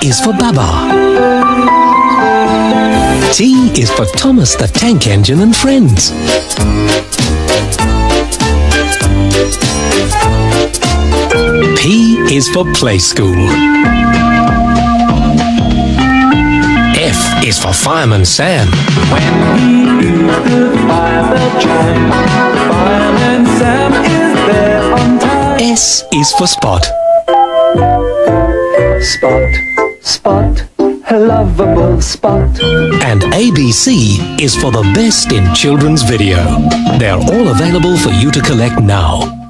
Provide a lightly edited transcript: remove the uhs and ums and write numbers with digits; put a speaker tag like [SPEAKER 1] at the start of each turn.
[SPEAKER 1] is for Baba. T is for Thomas the Tank Engine and Friends. P is for Play School. F is for Fireman Sam.
[SPEAKER 2] When he used to fire the chime, Fireman Sam is there on time.
[SPEAKER 1] S is for Spot.
[SPEAKER 2] Spot, Spot, a lovable Spot.
[SPEAKER 1] And ABC is for the best in children's video. They're all available for you to collect now.